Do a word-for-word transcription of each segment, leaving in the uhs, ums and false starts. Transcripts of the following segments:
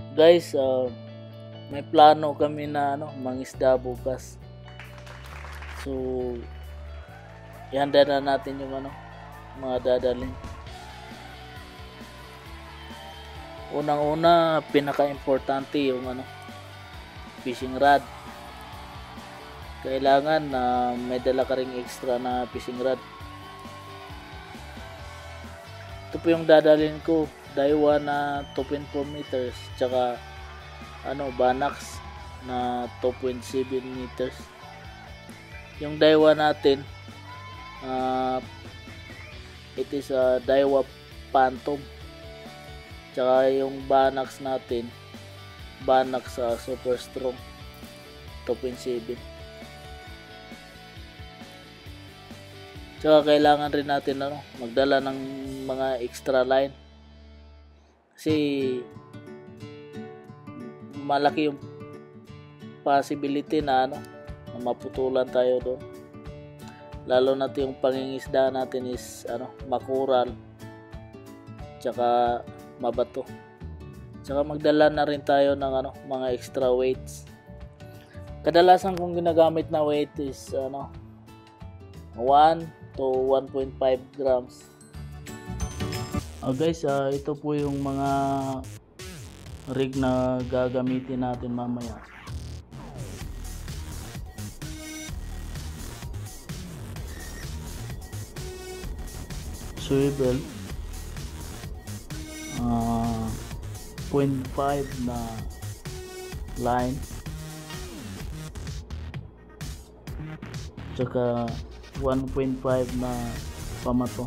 Guys, uh, may plano kami na ano, mangisda bukas. So, ihanda na natin yung ano, mga dadalhin. Unang-una, pinaka-importante yung ano, fishing rod. Kailangan na uh, may dala ka ring extra na fishing rod. Ito po yung dadalhin ko, Daiwa na two point four meters, tsaka ano, Banax na two point seven meters. Yung Daiwa natin, uh, it is a Daiwa Phantom. Tsaka yung Banax natin, Banax uh, Super Strong two point seven. Tsaka kailangan rin natin ano, magdala ng mga extra line. Kasi malaki yung possibility na ano, na maputulan tayo doon. Lalo na yung pangingisda natin is ano, makural tsaka mabato. Tsaka magdala na rin tayo ng ano, mga extra weights. Kadalasan kong ginagamit na weight is ano, one to one point five grams. Oh guys, uh, ito po yung mga rig na gagamitin natin mamaya. Swivel, uh, zero point five na line, tsaka one point five na pamato.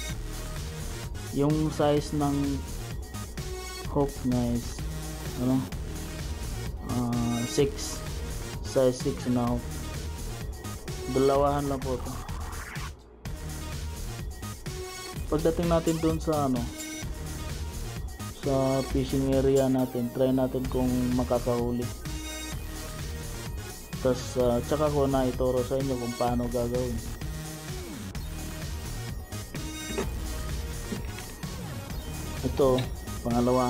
Yung size ng hook niya is ano, uh, six, size six na hook. Dalawahan lang po ito. Pagdating natin dun sa ano, sa fishing area natin, try natin kung makakahuli. Tapos uh, tsaka ko na ituro sa inyo kung paano gagawin. Ito, pangalawa,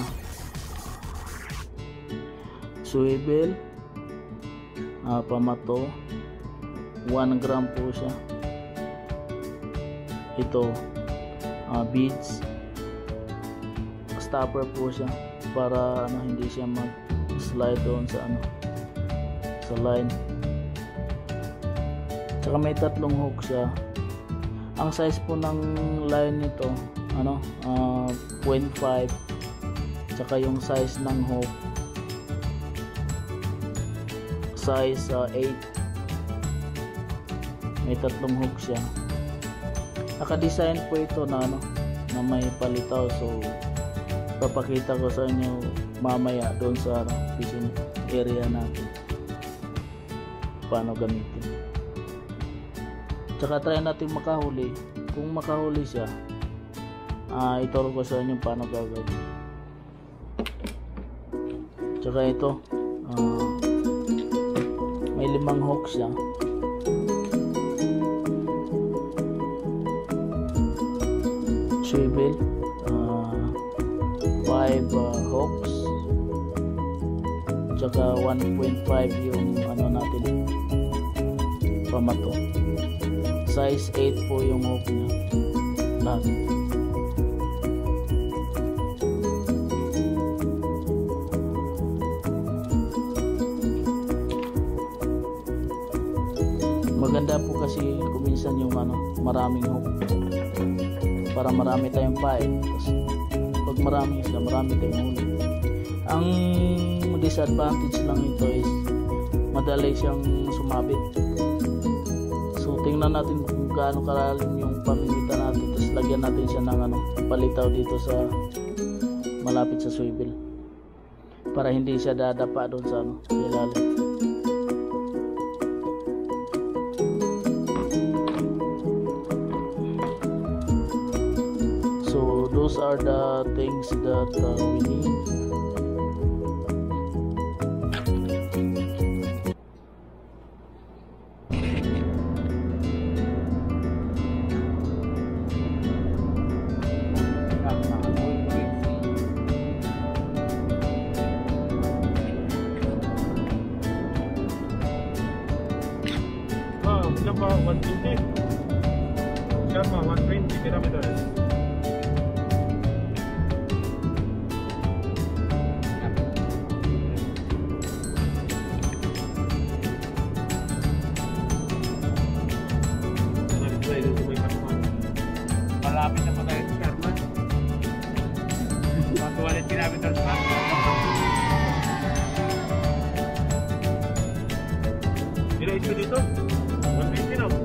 swivel, uh, pamato, one gram po siya. Ito, uh, beads, stopper po siya para ano, hindi siya mag-slide doon sa ano, sa line. Tsaka may tatlong hook siya. Ang size po ng line nito ano, uh, zero point five, tsaka yung size ng hook size uh, eight. May tatlong hook siya. Naka-design po ito na ano, na may palitaw. So papakita ko sa inyo mamaya doon sa ano, fishing area natin paano gamitin. Tsaka try natin makahuli. Kung makahuli siya, uh, ituro ko sa inyo paano gagawin. Tsaka ito, uh, may limang hook siya. Swivel, uh, five uh, hooks, tsaka one point five yung ano natin, pamato. Size eight po yung hook niya lahat. Maganda po kasi kuminsan yung ano, maraming hook para marami tayong pain. Tapos pag marami sila, marami tayong huli. Ang disadvantage lang ito is madali siyang sumabit. So tingnan natin kung gaano kalalim yung pamimitan natin, tapos lagyan natin siya ng ano, palitaw dito sa malapit sa swivel para hindi siya dadapa doon sa ano, sa ilalim. So those are the things that uh, we need. pa one twenty. Sharma one twenty kilometers. Malapit na pa tayo sa Sharma. one twenty kilometers pa. Bila ito dito? one twenty no?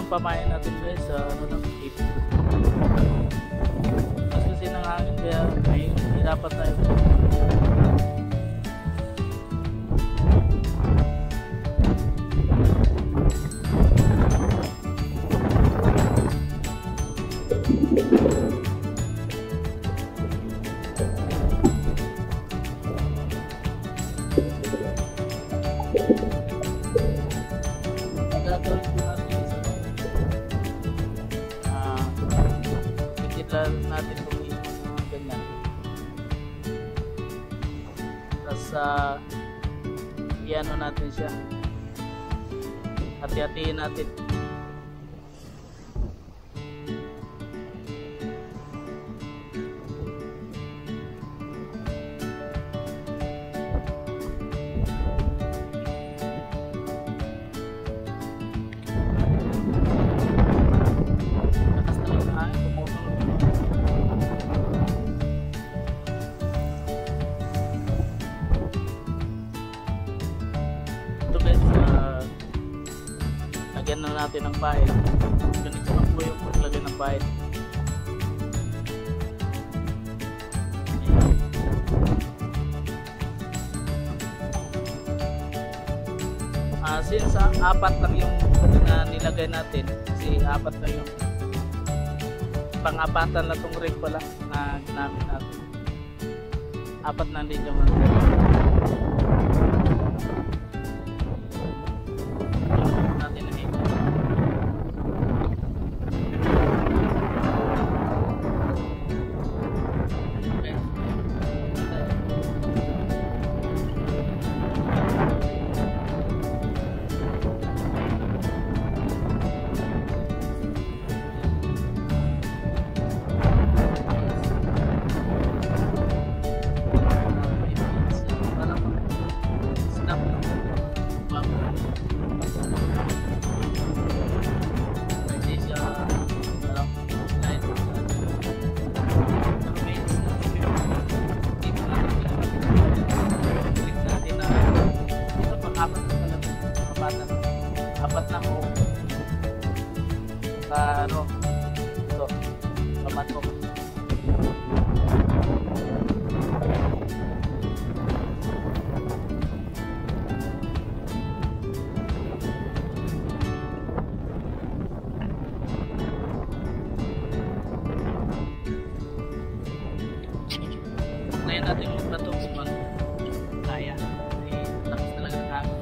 yung pamain natin guys sa ano lang, tape. Mas kasi ng hangin kaya may hirapan tayo. Natin kung yung ganyan, tapos uh, i-ano natin siya, hati-hatiin natin. Lagyan na natin ng bahid. Ganito lang po yung paglagay ng bahid. Uh, since uh, apat lang yung na nilagay natin, kasi apat lang yung pang-apatan na itong rig pala na ginamit natin. Apat na din yung apat na ko ka ano ito pamatok. Ngayon natin magpatok sa mga kaya eh, lakas talaga ng hangin.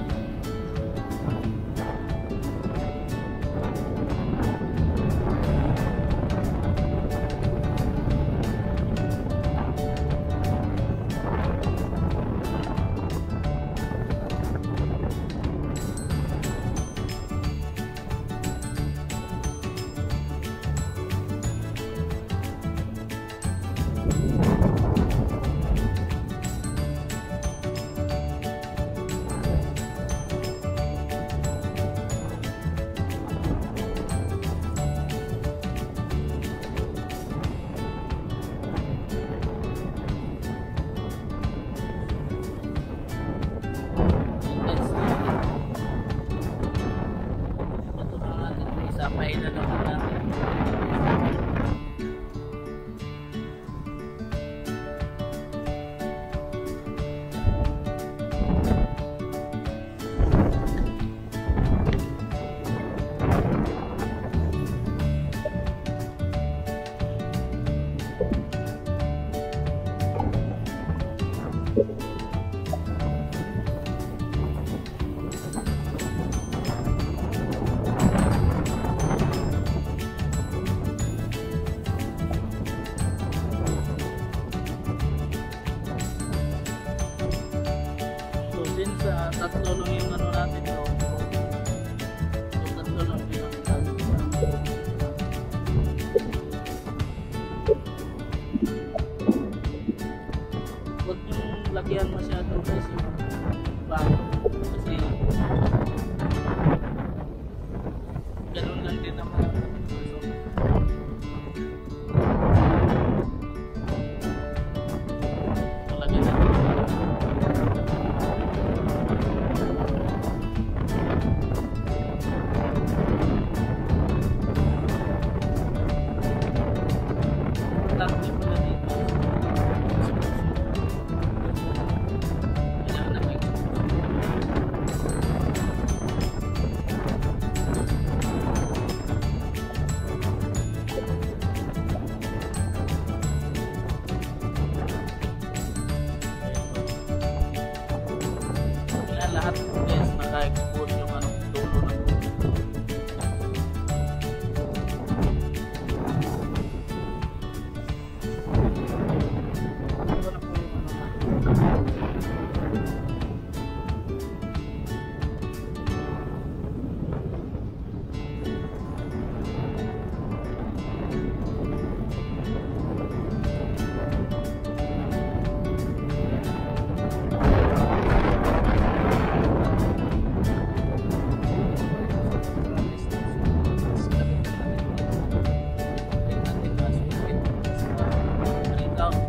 Sampai na naman natin. Sa tatlo lang yung ano natin no? Yung tatlo lang yung huwag yung lagyan masyado guys yung bago kasi ganun lang din naman.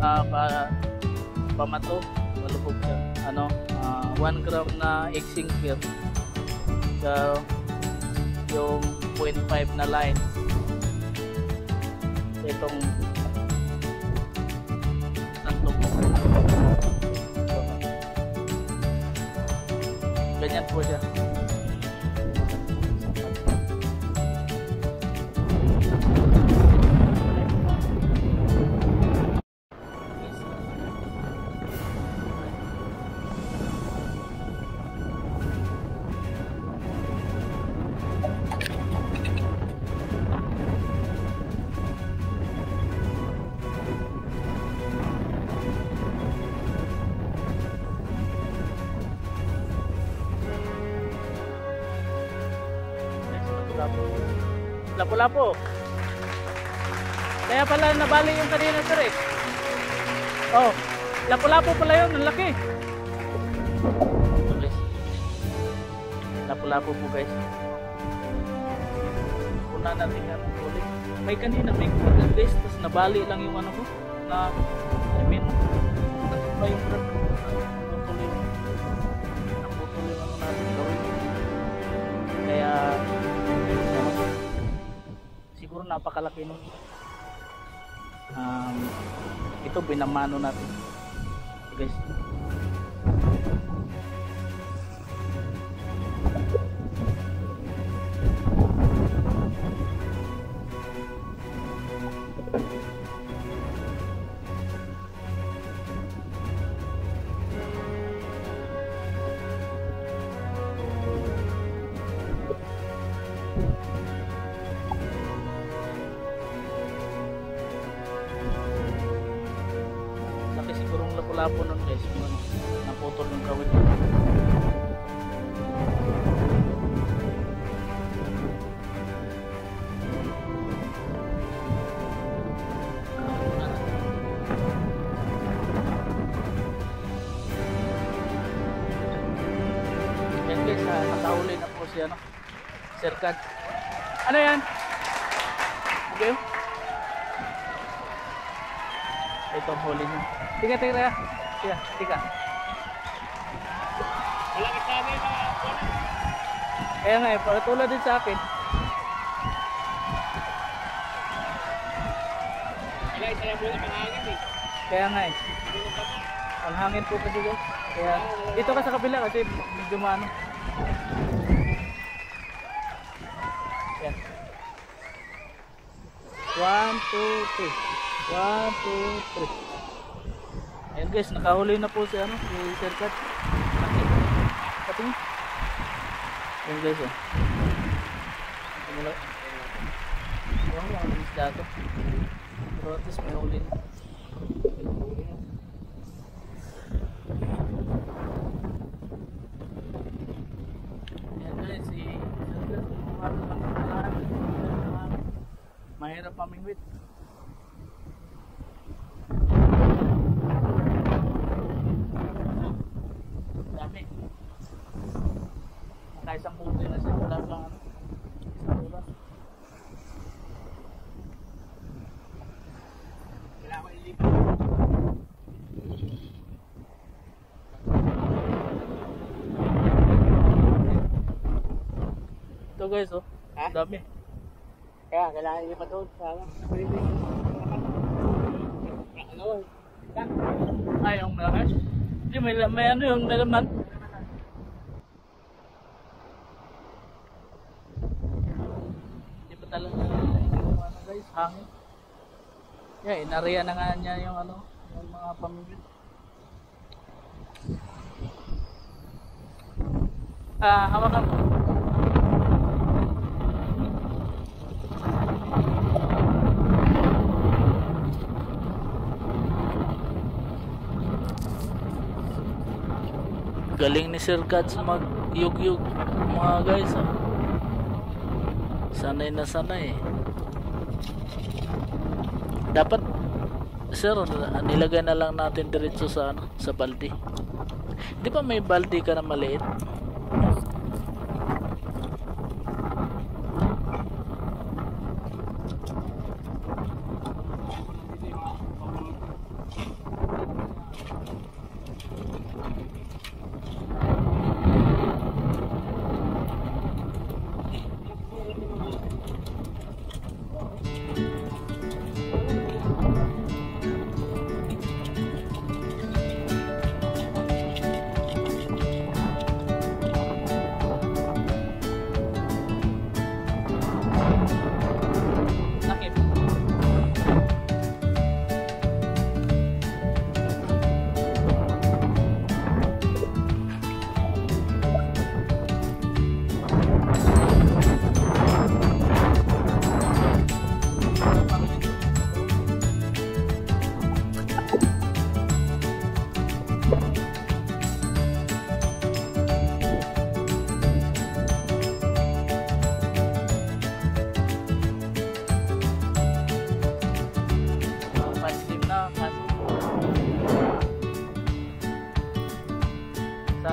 pa, pamato, malubog siya. Ano, uh, one gram na egg sinker. So, yung zero point five na line. So, itong tatlong so, ganyan po siya. Lapu-lapu. Kaya pala nabali yung kanina sir eh. Oh, lapu-lapu pala yun, ang laki. Lapu-lapu po guys. Una natin nga ulit. May kanina, may kumagal guys, tapos nabali lang yung ano ko. Na, I mean, may yung brand ko. Naputol yung, naputol yung ano natin gawin. Kaya, siguro napakalaki nun. Um, ito binamano natin. So guys. Sigurong lapu-lapu nun guys, ano, naputol ng kawit. Yan guys, ah, nakahuli na po siya, no? Sir Kat. Ano yan? Okay. Ito ang huli niya. Tiga, tiga, tiga, tiga. Wala kasabi na. Kaya nga eh, tulad din sa akin. Wala, isa lang muna manghangin eh. Kaya nga eh. Ang hangin po kasi guys. Kaya dito ka sa kabila kasi medyo maano. Yan. One, two, three. One, two, three. Ayan guys, nakahuli na po si ano, si Sir Kat. Kating. Ayan guys oh. Tumula. Ayan lang ang isda to. Pero at least may huli na. Ayan guys, si Sir Kat. Mahirap mamingwit. Isang puti na siya, wala lang ano, isang oras. Wala ko ilipat. Ito guys oh, Ha? dami. Kaya, kailangan ilipat doon. Sama. Ano? Ay, yung malaki. Hindi, may, may ano yung nalaman. Talaga yung ano guys, hangin. Yeah, inariya na nga niya yung ano, yung mga pamilya. Ah, hawakan mo. Galing ni Sir Cats mag-yug-yug mga guys. Ah. Sanay na sanay. Dapat sir, nilagay na lang natin diretso sa ano, sa balde. Di ba may balde ka na maliit?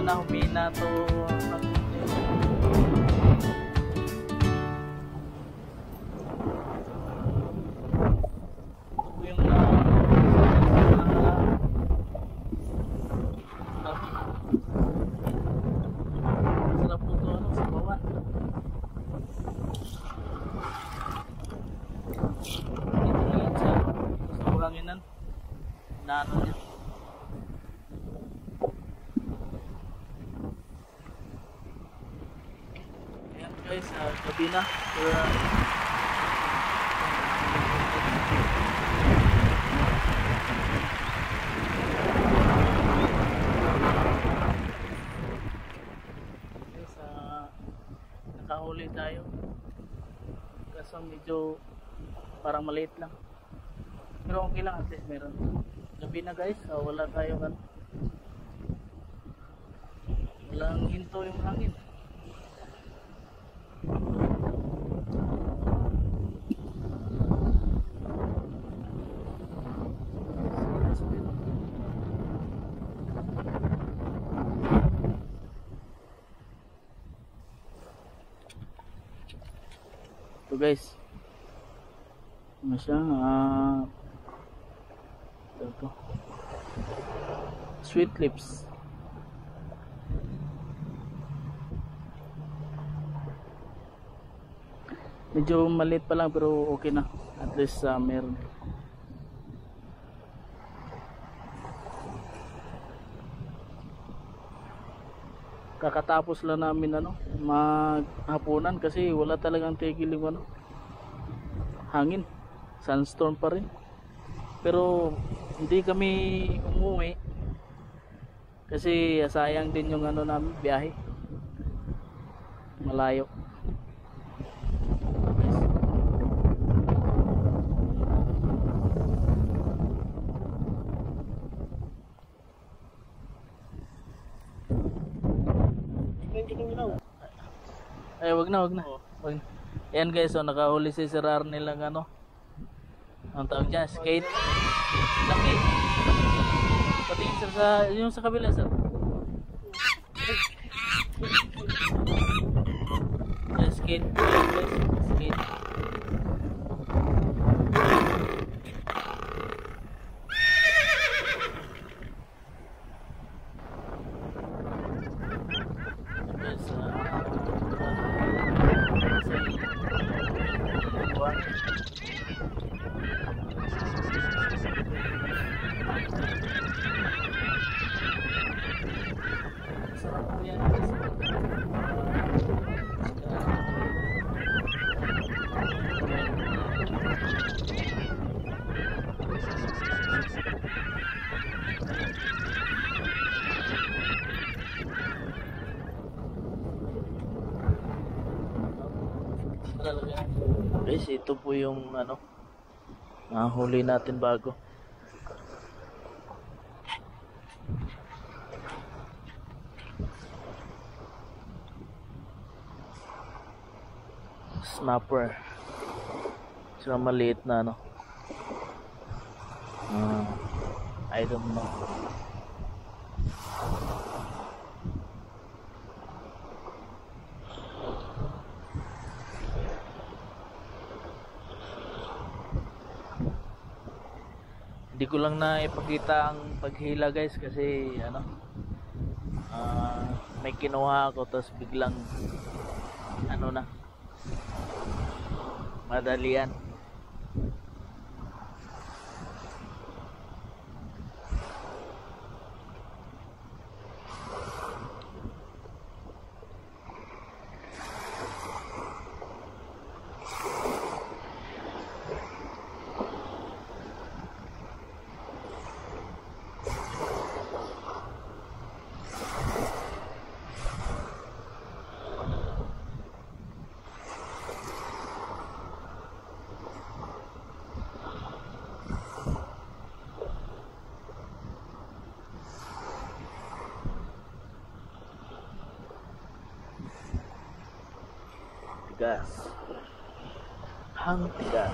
sana humina to. Yung na sarap po to ano, sa bawan. Dito na yan sa sa buhanginan na ano niya. Ayan guys, uh, gabi na. Pero, guys, uh, nakahuli tayo. Kaso medyo parang maliit lang. Pero okay lang, at least meron. Gabi na guys, uh, wala tayo kan. Walang hinto yung hangin. Ito guys, ano siya, ah, ito, sweet lips. Medyo maliit pa lang pero okay na, at least uh, meron. Kakatapos lang namin ano, maghapunan kasi wala talagang tigil yung ano, hangin, sandstorm pa rin. Pero hindi kami umuwi kasi sayang din yung ano namin, biyahe malayo. Ay, wag na, wag na. Wag na. Ayan guys, so nakahuli si Sir Arnel ng ano, ang tawag dyan, skate. Laki. Patingin sir sa, yung sa kabila sir. Yeah, skate. Guys, skate. Guys, uh, guys, ito po yung ano, nahuli natin bago. Snapper. So maliit na ano. Uh, I don't know. Hindi ko lang na ipakita ang paghila guys kasi ano, uh, may kinuha ako tapos biglang ano na, madalian. Tigas, hang tigas.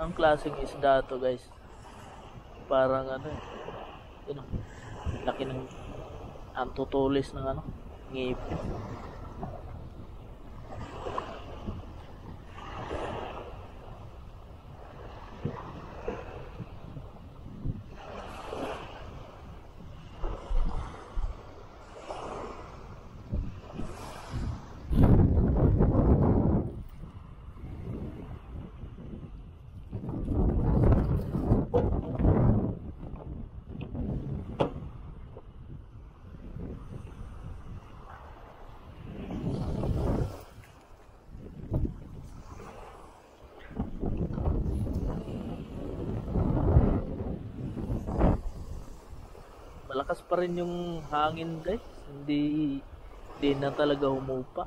Anong klaseng isda to guys? Parang ano eh. Yun, laki ng ang tutulis ng ano, ngipin. Malakas pa rin yung hangin guys, hindi hindi na talaga humupa.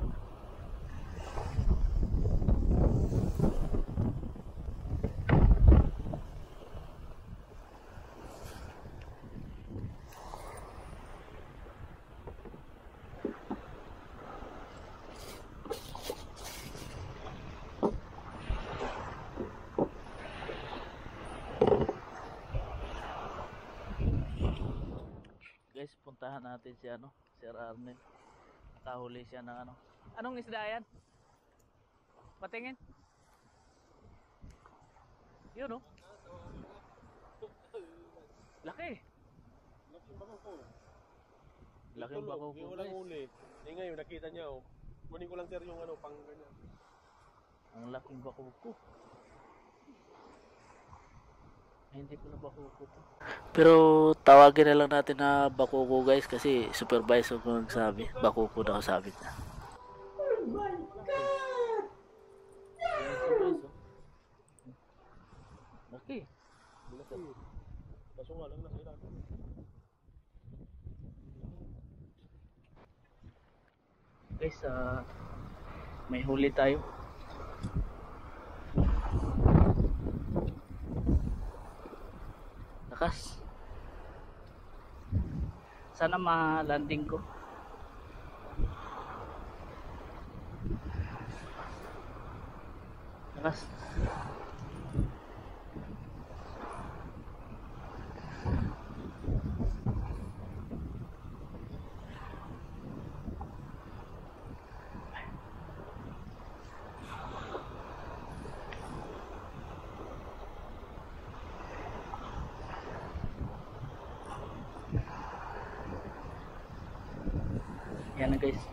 Guys, puntahan natin si ano, Sir Arnel. Nakahuli siya ng ano. Anong isda yan? Patingin. Yun, no? Laki. Laking bako ko. Laking bako ko, Yung guys. walang uli. Eh ngayon, nakita niya oh. Kunin ko lang sir yung ano, pang ganyan. Ang laking bako ko. Ay, hindi ko na bako ko to. Pero tawagin na lang natin na bakuko guys kasi supervisor ko nagsabi. Bakuko daw sabi niya. Oh my God! Okay. Kaso nga lang nasa ilalim. Guys, uh, may huli tayo. Lakas. Sana ma-landing ko. Lakas. Yan na guys.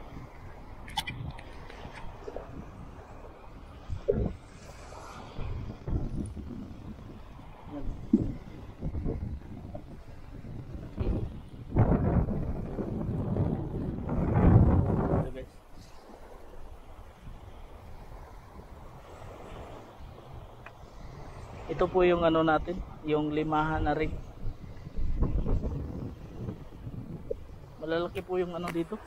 Ito po yung ano natin, yung limahan na rig. Malalaki po yung ano dito.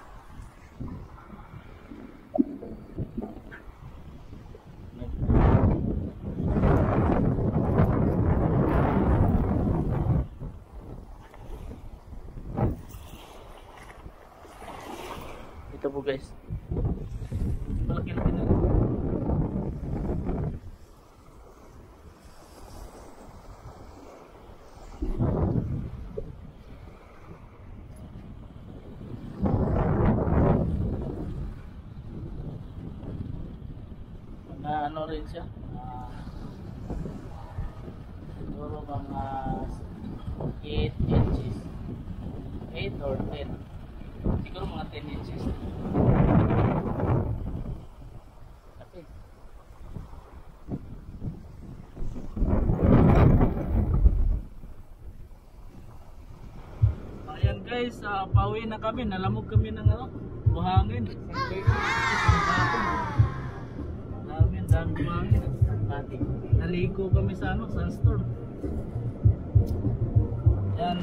Ito po guys. Malaki-laki na. Na ano rin siya. Uh, siguro mga eight inches. eight or ten. Siguro mga ten inches. Okay. Ayan guys, uh, pauwi na kami. Nalamog kami ng ano, buhangin. Dami, dami buhangin. Naligo kami sa ano, sandstorm. Yan.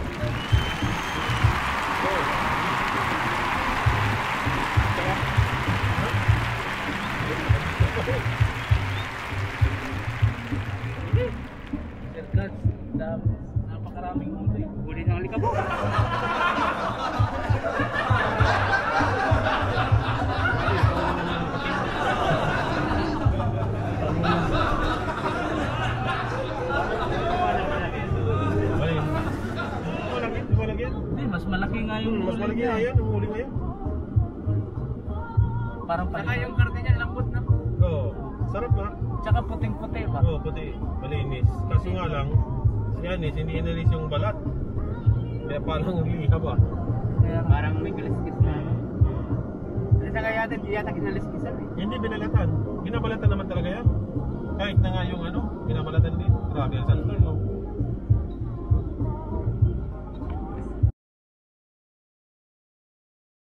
Sirkas, napakaraming huli. Huli ng alikabok. yung Hmm, mas huli malaki niya. nga yan, yung huli ngayon. Parang Saka pala. yung karne niya, lambot na. Oo, sarap nga. Tsaka puting-puti ba? Oo, puti, malinis. Kaso nga lang, si Anis, hindi inalis yung balat. Kaya parang liha ba? Kaya Parang may kaliskis na. Kasi saka yata, di yata kinaliskisan eh. Hindi binalatan. Binabalatan naman talaga yan. Kahit na nga yung ano, binabalatan din. Grabe, ang santo, no?